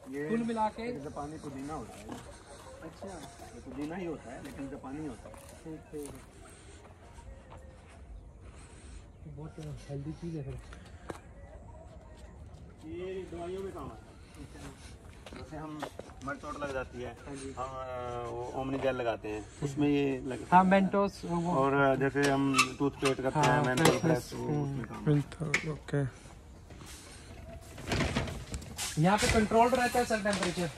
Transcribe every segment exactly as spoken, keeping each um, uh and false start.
कुल मिला के जापानी पुदीना होता है। अच्छा, ये पुदीना ही होता है लेकिन जापानी होता है। ठीक ठीक, बहुत हेल्दी चीज़ है फिर। ये दवाइयों में काम आता है। जैसे हम मर चोट लग जाती है, हम वो ओमनी जेल लगाते हैं, उसमें ये लगता है। हाँ, मेंटोस। और जैसे हम टूथपेस्ट करते हैं, मेंटोस फ्रेश, उसमें काम आता है। ओके, यहाँ पे कंट्रोल रहता है सर टेम्परेचर?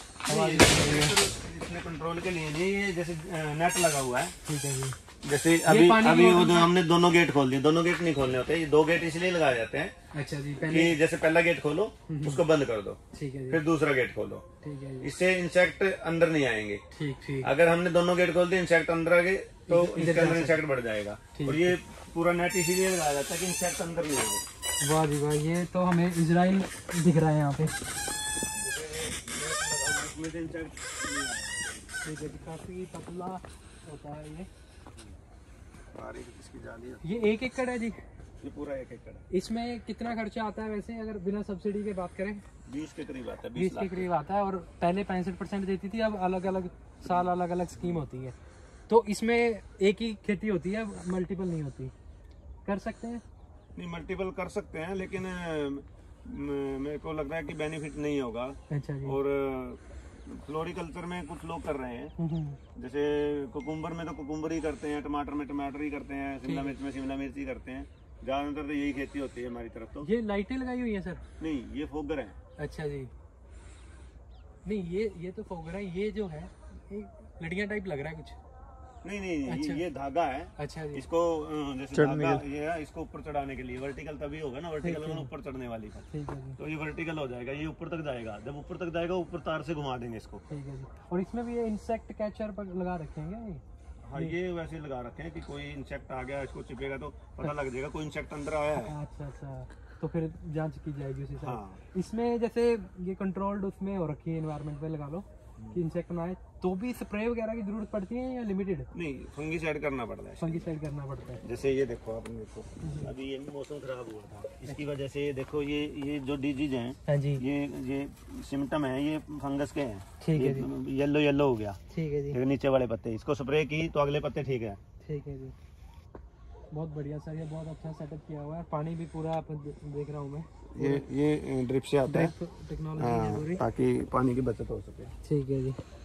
इसमें कंट्रोल के लिए नहीं, ये जैसे नेट लगा हुआ है। ठीक है जी। जैसे अभी अभी वो हमने दोनों गेट खोल दिए, दोनों गेट नहीं खोलने होते, ये दो गेट इसलिए लगाए जाते हैं। अच्छा जी, पहले कि जैसे पहला गेट खोलो, उसको बंद कर दो, ठीक है जी, फिर दूसरा गेट खोलो, ठीक है जी, इससे इंसेक्ट अंदर नहीं आएंगे। ठीक ठीक। अगर हमने दोनों गेट खोल दिए, इंसेक्ट अंदर आ गए तो इसके अंदर इंसेक्ट बढ़ जाएगा। और ये पूरा नेट इसीलिए लगाया जाता है कि इंसेक्ट अंदर नहीं आएंगे। वाह जी वाह, ये तो हमें इजराइल दिख रहा है यहाँ पे। ठीक है जी, काफी पतला होता है ये। इसकी जाली है। ये एक एकड़ है जी? ये पूरा एक एकड़ है। इसमें कितना खर्चा आता है वैसे अगर बिना सब्सिडी के बात करें? बीस के करीब आता है। बीस के करीब आता है। और पहले पैंसठ परसेंट देती थी, अब अलग अलग साल अलग अलग स्कीम होती है। तो इसमें एक ही खेती होती है, मल्टीपल नहीं होती? कर सकते हैं? नहीं, मल्टीपल कर सकते हैं, लेकिन मेरे को लग रहा है कि बेनिफिट नहीं होगा। अच्छा जी। और फ्लोरिकल्चर में कुछ लोग कर रहे हैं, जैसे कुकुम्बर में तो कुकुम्बर ही करते हैं, टमाटर में टमाटर ही करते हैं, शिमला मिर्च में शिमला मिर्च ही करते हैं। ज्यादातर तो यही खेती होती है हमारी तरफ। तो ये लाइटें लगाई हुई है सर? नहीं, ये फोगर है। अच्छा जी, नहीं ये ये तो फोगर है। ये जो है ये लड़ियां टाइप लग रहा है कुछ। नहीं नहीं नहीं, अच्छा। ये धागा है। अच्छा जी। इसको जैसे धागा ये है, इसको ऊपर चढ़ाने के लिए वर्टिकल तभी होगा ना, वर्टिकल में ऊपर चढ़ने वाली है। ठीक है जी। तो ये वर्टिकल हो जाएगा, ये ऊपर तक जाएगा। जब ऊपर तक जाएगा, ऊपर तार से घुमा देंगे इसको। ठीक है जी। और इसमें भी ये इंसेक्ट कैचर पर लगा रखेंगे? हाँ, ये वैसे लगा रखे हैं कि कोई इंसेक्ट आ गया, इसको चिपेगा तो पता लग जाएगा कोई इंसेक्ट अंदर आया है। अच्छा अच्छा, तो फिर जांच की जाएगी उसी से। हाँ। इसमें जैसे ये कंट्रोल्ड उसमें हो रखी है, एनवायरनमेंट में लगा लो कि इंसेक्ट ना आए, तो भी स्प्रे वगैरह की जरूरत पड़ती है या लिमिटेड? नहीं, फंगीसाइड करना पड़ता है। फंगीसाइड करना पड़ता है। जैसे ये देखो, आपने देखो अभी ये मौसम खराब हुआ था, इसकी वजह से ये देखो ये ये जो डिजीज हैं, हाँ जी, ये ये सिम्टम है, ये फंगस के हैं। ठीक है जी। येलो येलो हो गया। ठीक है जी। नीचे वाले पत्ते, इसको स्प्रे की तो अगले पत्ते ठीक है। ठीक है जी, बहुत बढ़िया सर, ये बहुत अच्छा सेटअप किया हुआ है। पानी भी पूरा देख रहा हूँ मैं, ये ये ड्रिप से आता है टेक्नोलॉजी, ताकि पानी की बचत हो सके। ठीक है जी।